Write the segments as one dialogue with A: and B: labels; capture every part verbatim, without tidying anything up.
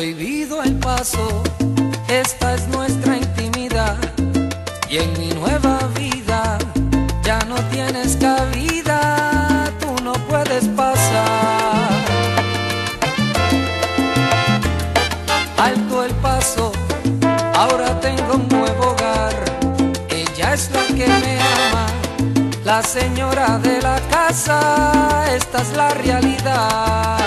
A: Prohibido el paso, esta es nuestra intimidad, y en mi nueva vida ya no tienes cabida, tú no puedes pasar. Alto el paso, ahora tengo un nuevo hogar, ella es la que me ama, la señora de la casa, esta es la realidad.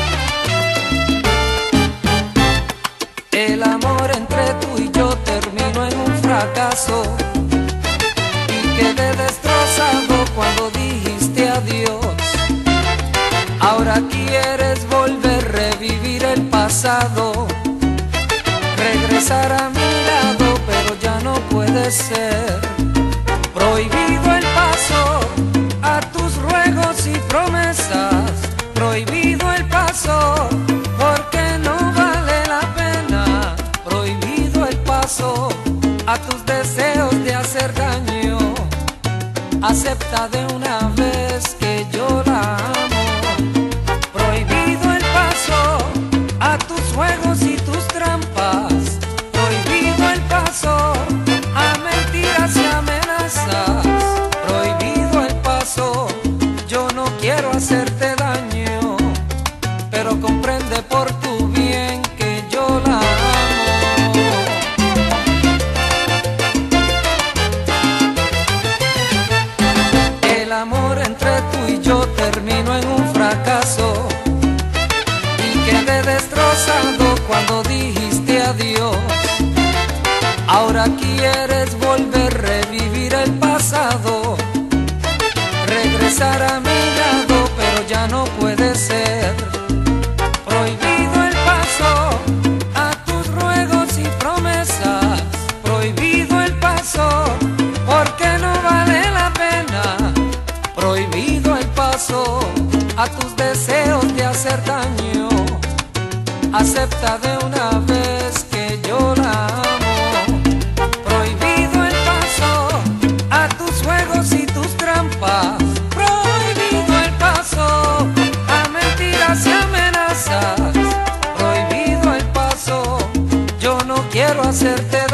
A: El amor entre tú y yo terminó en un fracaso y quedé destrozado cuando dijiste adiós. Ahora quieres volver a revivir el pasado, regresar a mi lado, pero ya no puede ser. Prohibido el paso a tus ruegos y promesas, prohibido el paso porque no vale la pena, prohibido el paso a tus deseos de hacer daño. Acepta de una vez que yo la amo. Prohibido el paso a tus juegos y tus trampas, prohibido el paso a mentiras y amenazas, prohibido el paso. Yo no quiero hacerte daño, pero comprende por tu bien que yo la amo. El amor entre tú y yo terminó en un fracaso y quedé destrozado cuando dijiste adiós. Ahora quieres volver a revivir el pasado, regresar a mi lado, pero ya no puede ser. Prohibido el paso a tus ruegos y promesas, prohibido el paso porque no vale la pena, prohibido el paso a tus deseos de hacer daño. Acepta de una vez que yo la amo. Prohibido el paso a tus juegos y tus trampas, prohibido el paso a mentiras y amenazas, prohibido el paso. Yo no quiero hacerte